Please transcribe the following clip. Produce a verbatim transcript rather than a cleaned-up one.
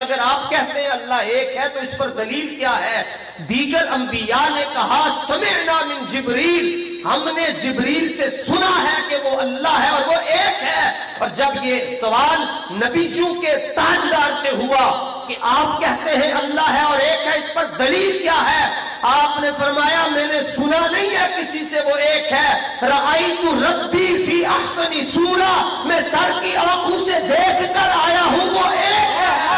अगर आप कहते हैं अल्लाह एक है तो इस पर दलील क्या है? दीगर अंबिया ने कहा समिअना मिन जिब्रील, हमने जिब्रील से सुना है कि वो अल्लाह है और वो एक है। और जब ये सवाल नबीयों के ताजदार से हुआ कि आप कहते हैं अल्लाह है और एक है, इस पर दलील क्या है? आपने फरमाया मैंने सुना नहीं है किसी से वो एक है। रअयतु रब्बी फी अहसनी सूरा, मैं सर की आंखों से देख कर आया हूं वो एक है।